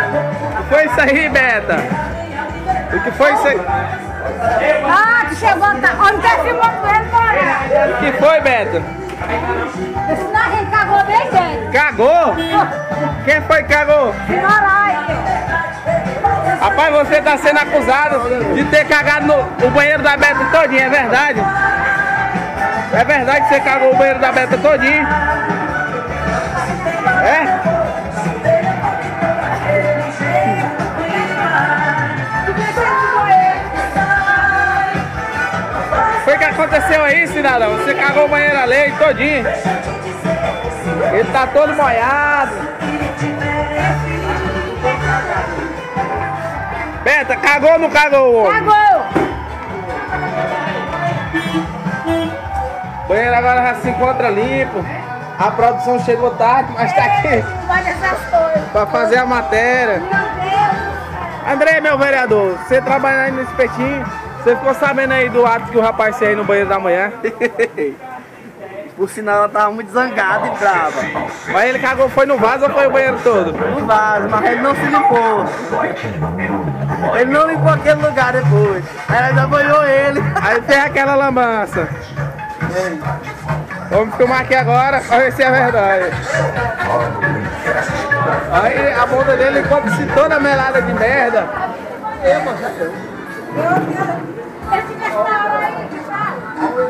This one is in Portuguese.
O que foi isso aí, Beta? O que foi isso aí? Ah, tu chegou, tá? Olha, tá filmando ele, bora! O que foi, Beta? Esse narrento cagou bem dentro. Cagou? Quem foi que cagou? Rapaz, você tá sendo acusado de ter cagado o banheiro da Beta todinho, é verdade? É verdade que você cagou o banheiro da Beta todinho? É? Foi o que aconteceu aí, cidadão? Você cagou o banheiro alheio todinho. Ele tá todo molhado. Beta, cagou ou não cagou? Cagou! O banheiro agora já se encontra limpo. A produção chegou tarde, mas tá aqui pra fazer a matéria. André, meu vereador, você trabalha aí no espetinho. Você ficou sabendo aí do ato que o rapaz fez aí no banheiro da mulher? Por sinal, ela tava muito zangada e brava. Mas ele cagou, foi no vaso ou foi o banheiro todo? No vaso, mas ele não se limpou. Ele não limpou aquele lugar depois. Ela ainda banhou ele. Aí tem aquela lambança. Vamos filmar aqui agora pra ver se é verdade. Aí a bunda dele encontra-se toda melada de merda. Eu tivesse na hora aí,